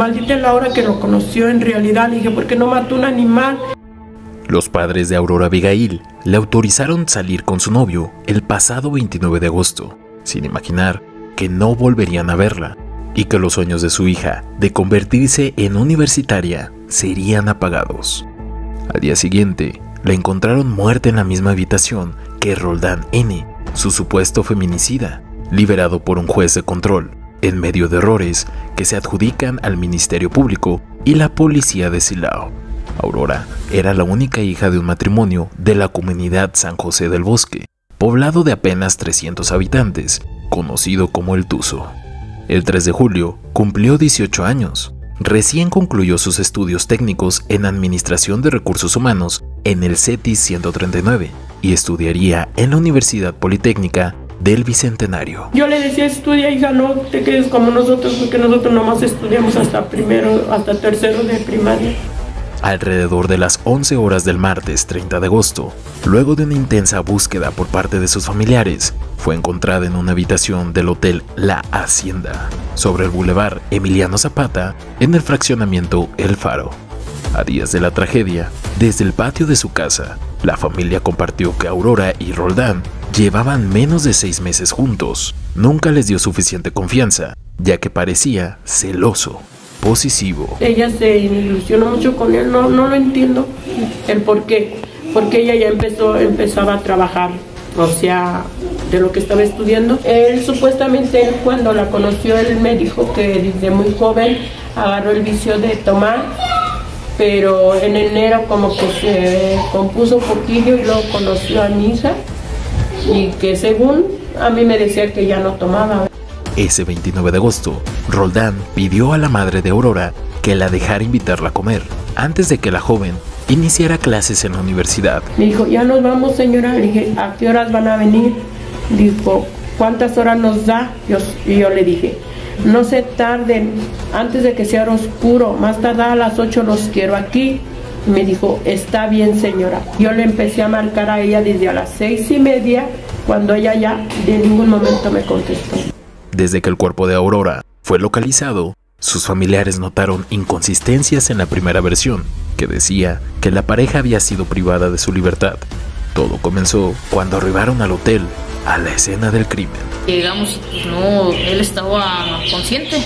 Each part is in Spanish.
Maldita la hora que lo conoció en realidad. Le dije, ¿por qué no mató un animal? Los padres de Aurora Abigail le autorizaron salir con su novio el pasado 29 de agosto, sin imaginar que no volverían a verla y que los sueños de su hija de convertirse en universitaria serían apagados. Al día siguiente, la encontraron muerta en la misma habitación que Roldán N., su supuesto feminicida, liberado por un juez de control, en medio de errores que se adjudican al Ministerio Público y la Policía de Silao. Aurora era la única hija de un matrimonio de la comunidad San José del Bosque, poblado de apenas 300 habitantes, conocido como El Tuzo. El 3 de julio cumplió 18 años. Recién concluyó sus estudios técnicos en Administración de Recursos Humanos en el CETIS 139 y estudiaría en la Universidad Politécnica del Bicentenario. Yo le decía, estudia, hija, no te quedes como nosotros, porque nosotros nomás estudiamos hasta tercero de primaria. Alrededor de las 11 horas del martes 30 de agosto, luego de una intensa búsqueda por parte de sus familiares, fue encontrada en una habitación del Hotel La Hacienda, sobre el Boulevard Emiliano Zapata, en el fraccionamiento El Faro. A días de la tragedia, desde el patio de su casa, la familia compartió que Aurora y Roldán llevaban menos de 6 meses juntos. Nunca les dio suficiente confianza, ya que parecía celoso, posesivo. Ella se ilusionó mucho con él, no lo entiendo el por qué, porque ella ya empezaba a trabajar, o sea, de lo que estaba estudiando. Él supuestamente, cuando la conoció, él me dijo que desde muy joven agarró el vicio de tomar, pero en enero como que se compuso un poquillo y luego conoció a mi hija y que según a mí me decía que ya no tomaba. Ese 29 de agosto, Roldán pidió a la madre de Aurora que la dejara invitarla a comer, antes de que la joven iniciara clases en la universidad. Me dijo, ya nos vamos, señora. Le dije, ¿a qué horas van a venir? Dijo, ¿cuántas horas nos da? Y yo le dije, no se tarden, antes de que sea oscuro, más tardar a las 8 los quiero aquí. Y me dijo, está bien, señora. Yo le empecé a marcar a ella desde a las 6:30, cuando ella ya de ningún momento me contestó. Desde que el cuerpo de Aurora fue localizado, sus familiares notaron inconsistencias en la primera versión, que decía que la pareja había sido privada de su libertad. Todo comenzó cuando arribaron al hotel, a la escena del crimen. Llegamos y no, él estaba consciente,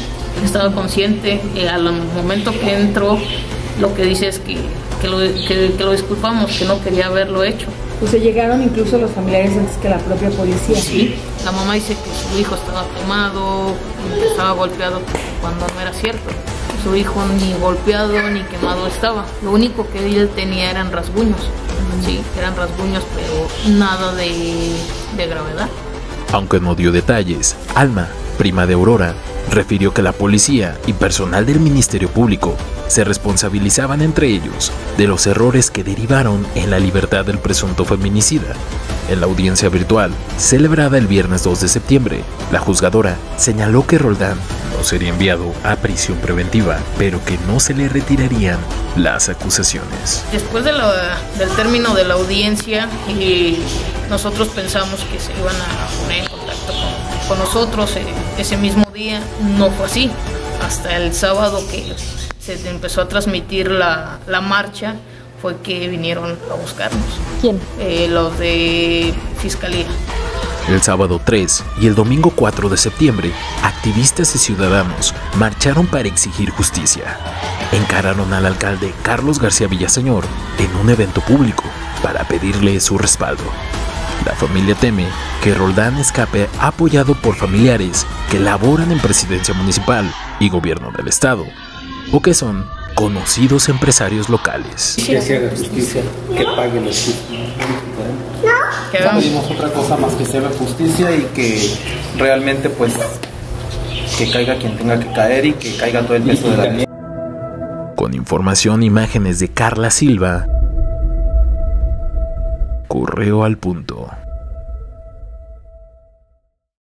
al momento que entró, lo que dice es que lo disculpamos, que no quería haberlo hecho. Pues se llegaron incluso los familiares antes que la propia policía. Sí, la mamá dice que su hijo estaba quemado, que estaba golpeado, cuando no era cierto. Su hijo ni golpeado ni quemado estaba. Lo único que él tenía eran rasguños. Sí, eran rasguños, pero nada de gravedad. Aunque no dio detalles, Alma, prima de Aurora, refirió que la policía y personal del Ministerio Público se responsabilizaban entre ellos de los errores que derivaron en la libertad del presunto feminicida. En la audiencia virtual, celebrada el viernes 2 de septiembre, la juzgadora señaló que Roldán no sería enviado a prisión preventiva, pero que no se le retirarían las acusaciones. Después del término de la audiencia, nosotros pensamos que se iban a poner en contacto con nosotros ese mismo día. No fue así. Hasta el sábado que se empezó a transmitir la marcha fue que vinieron a buscarnos. ¿Quién? Los de Fiscalía. El sábado 3 y el domingo 4 de septiembre, activistas y ciudadanos marcharon para exigir justicia. Encararon al alcalde Carlos García Villaseñor en un evento público para pedirle su respaldo. La familia teme que Roldán escape apoyado por familiares que laboran en presidencia municipal y gobierno del estado, o que son conocidos empresarios locales. Que se haga justicia, que pague los justos. No pedimos otra cosa más que se haga justicia y que realmente pues que caiga quien tenga que caer y que caiga todo el peso de la ley. Con información e imágenes de Carla Silva, Correo al Punto.